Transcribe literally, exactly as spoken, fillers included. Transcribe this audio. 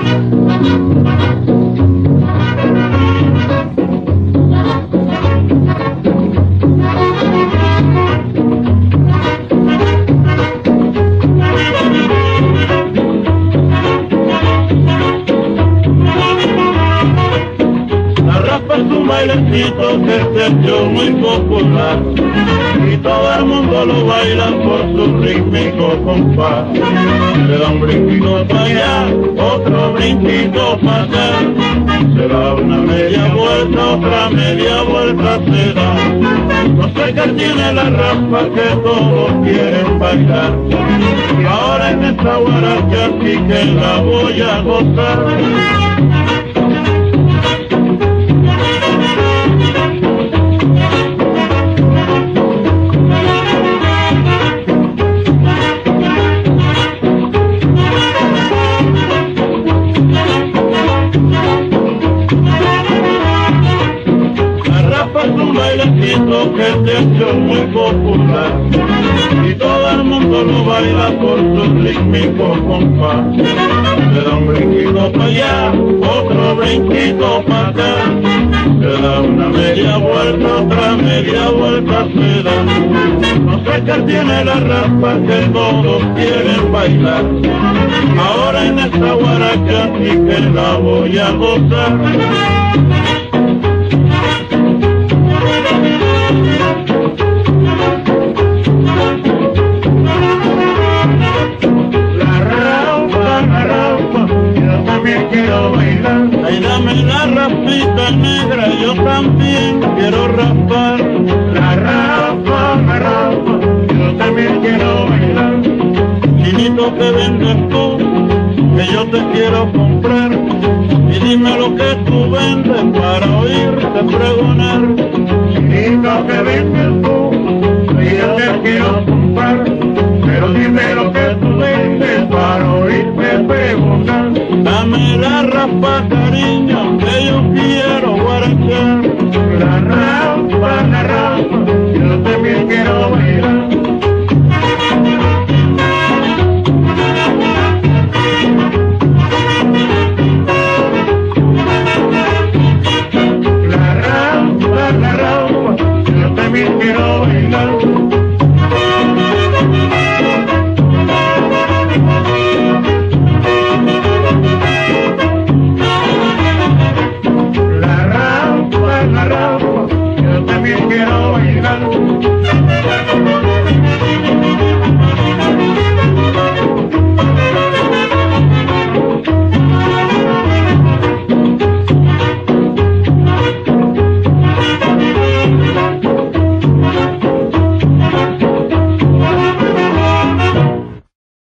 bailecito que se echó muy popular y todo el mundo lo baila por su rítmico compás. Se da un brinquito para allá, otro brinquito para acá, se da una media vuelta, otra media vuelta se da. No sé qué tiene la rampa que todos quieren bailar, y ahora en esta guaracha sí que la voy a gozar. Que se ha hecho muy popular y todo el mundo lo baila por su rítmico compás. Se da un brinquito para allá, otro brinquito para acá, se da una media vuelta, otra media vuelta se da. No sé qué tiene la rampa que todos quieren bailar, ahora en esta guaracha sí que la voy a gozar. Ay, dame la raspita negra, yo también quiero raspar. La rapa, la rapa, yo también quiero bailar. Chinito, que vendes tú, que yo te quiero comprar, y dime lo que tú vendes para oírte pregonar. Chinito, que vendes tú, que yo te quiero comprar, pero dime lo que tú vendes para oírte pregonar. Dame la raspa, cariño,